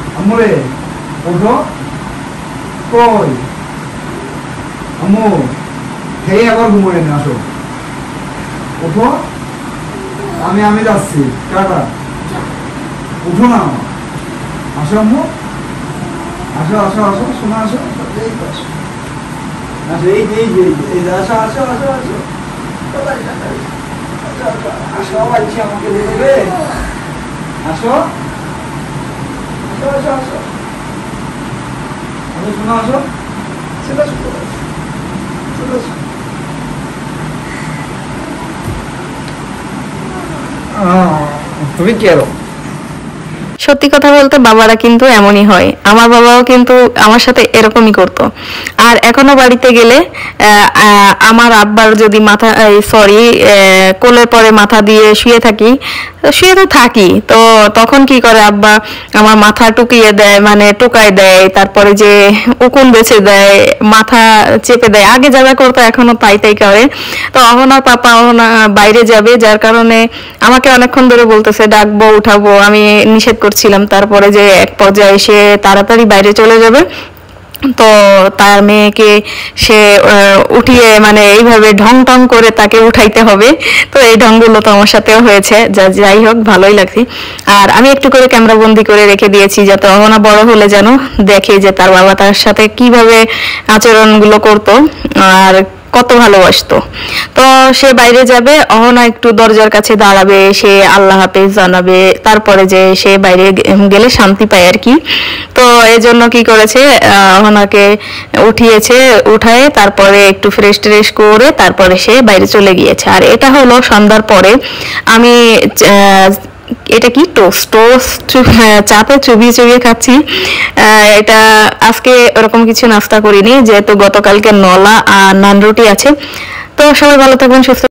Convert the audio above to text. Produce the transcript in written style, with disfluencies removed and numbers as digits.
আম্মুরে ওঠো, কই আম্মু, খেয়ে আবার ঘুমোয় না, আসো ওঠো, আমি যাচ্ছি, টাটা, উঠো না, আসো আম্মু, আসো আসো আসো, শোনো আসো, এই তো আসো, আসো, এই যে এই যে আসো আসো আসো আসো, আসো বাড়ছি, আমাকে দেবে, আসো আসো আসো আসো, শোনো আসো, চলে আসো চলে আসো। তুমি কি আরো সত্যি কথা বলতে বাবারা কিন্তু এমনই হয়, আমার বাবাও কিন্তু আমার সাথে এরকমই করতো। আর এখনো বাড়িতে গেলে আমার আব্বার যদি মাথা সরি কোলের পরে মাথা দিয়ে শুয়ে তো থাকি, তো তখন কি করে আব্বা আমার মাথা টুকিয়ে দেয়, মানে টোকায় দেয়, তারপরে যে উকুন বেছে দেয়, মাথা চেপে দেয়, আগে যারা করতো এখনো তাই করে। তো অহনার পাপা অহনা বাইরে যাবে, যার কারণে আমাকে অনেকক্ষণ ধরে বলতেছে ডাকবো উঠাবো, আমি নিষেধ করছিলাম। তারপরে যে এক পর্যায়ে সে তাড়াতাড়ি বাইরে চলে যাবে, তো তার মেয়েকে সে উঠিয়ে মানে এইভাবে ঢং টং করে তাকে উঠাইতে হবে। তো এই ঢংগুলো তো আমার সাথেও হয়েছে, যাই হোক ভালোই লাগছে। আর আমি একটু করে ক্যামেরা বন্দি করে রেখে দিয়েছি, যাতে অহনা বড় হলে যেন দেখে যে তার বাবা তার সাথে কিভাবে আচরণগুলো করতো আর কত ভালোবাসতো। তো সে বাইরে যাবে, অহনা একটু দরজার কাছে দাঁড়াবে, সে আল্লাহ হাফেজ জানাবে, তারপরে যে সে বাইরে গেলে শান্তি পায় আর কি। তো এই জন্য কি করেছে, অহনাকে উঠায় তারপরে একটু ফ্রেশ ট্রেশ করে তারপরে সে বাইরে চলে গিয়েছে। আর এটা হলো সন্ধ্যার পরে। আমি এটা কি টোস্ট চাতে চুবিয়ে খাচ্ছি। এটা আজকে ওরকম কিছু নাস্তা করিনি, যেহেতু গতকালকে নলা আর নান রুটি আছে। তো সবাই ভালো থাকবেন, সুস্থ